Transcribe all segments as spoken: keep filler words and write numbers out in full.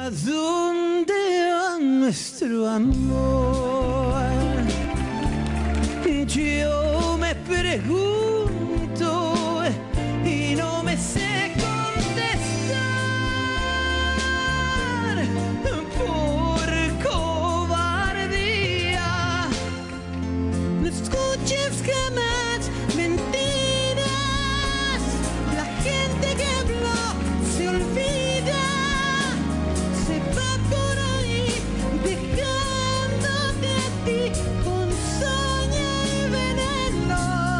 ¿A dónde va nuestro amor? Yo me pregunto y no me sé contestar por cobardía. No escuches jamás mentiras. La gente que habló se olvida, se va por ahí dejándote a ti con soña y veneno.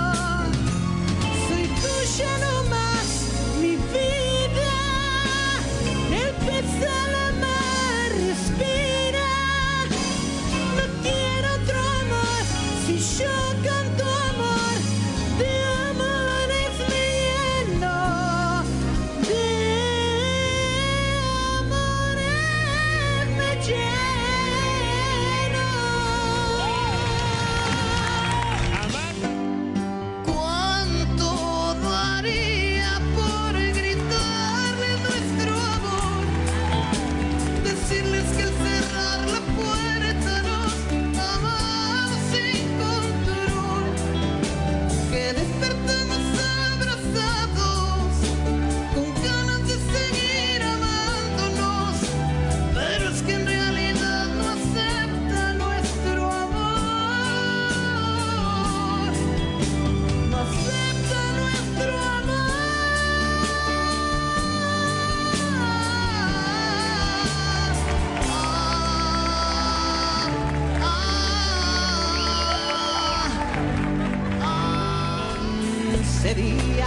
Soy tuya nomás, mi vida. El pez a la mar respira. No quiero otro amor. Si yo canto amor, de amores me lleno. De amores me lleno. ¿Cuánto daría por gritarle nuestro amor? Decirles que al cerrar la puerta nos amamos sin control, que despertamos abrazados con ganas de seguir amándonos, pero es que en realidad no acepta nuestro amor, no acepta nuestro amor. Ese día,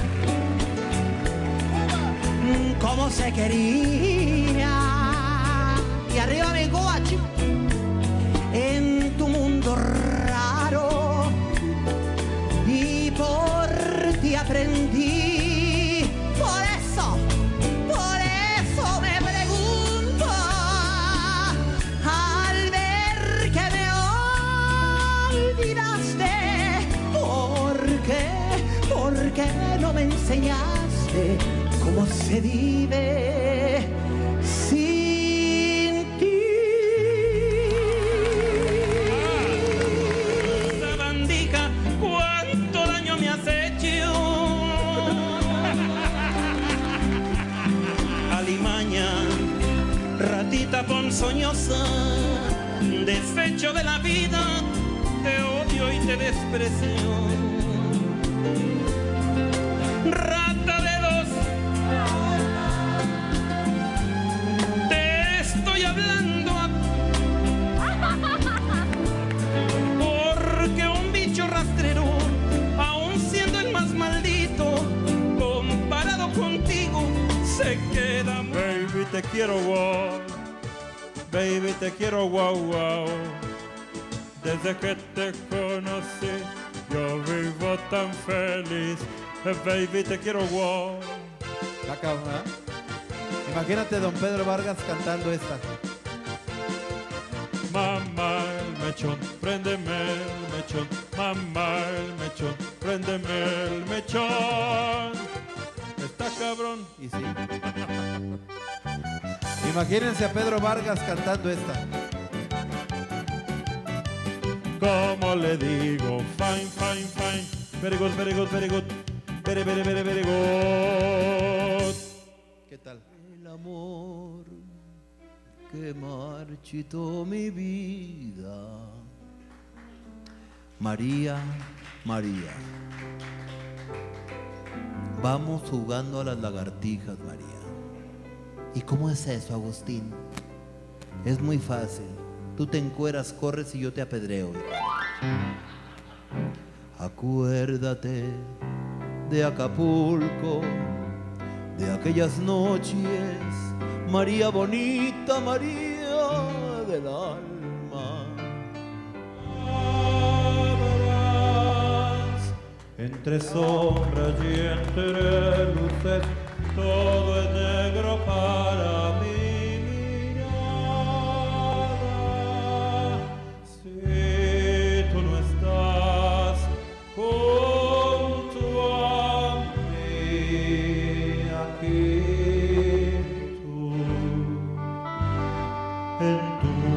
cómo se quería, y arriba mi guachi, en tu mundo raro, y por ti aprendí. Por eso, por eso me pregunto, al ver que me olvidaste, ¿por qué? ¿Por qué no me enseñaste cómo se vive sin ti? Sabandija, cuánto daño me has hecho. Alimaña, ratita ponzoñosa, desecho de la vida, te odio y te desprecio. Rata de dos, te estoy hablando a... porque un bicho rastrero, aun siendo el más maldito, comparado contigo, se queda... Baby, te quiero wow. Baby, te quiero wow, wow. Desde que te conocí, yo vivo tan feliz. Baby, te quiero wow. La cabrón, ¿eh? Imagínate don Pedro Vargas cantando esta. Mamá, el mechón, préndeme el mechón. Mamá, el mechón, préndeme el mechón. Está cabrón. Y sí. Imagínense a Pedro Vargas cantando esta. ¿Cómo le digo? Fine, fine, fine. Very good, very good, very good. Very, very, very, very good. ¿Qué tal? El amor que marchitó mi vida. María, María. Vamos jugando a las lagartijas, María. ¿Y cómo es eso, Agustín? Es muy fácil. Tú te encueras, corres y yo te apedreo. Acuérdate de Acapulco, de aquellas noches, María bonita, María del alma. Entre sombras y entre luces, todo es negro para mi mirada. Si tú no estás junto a mí aquí, tú en tu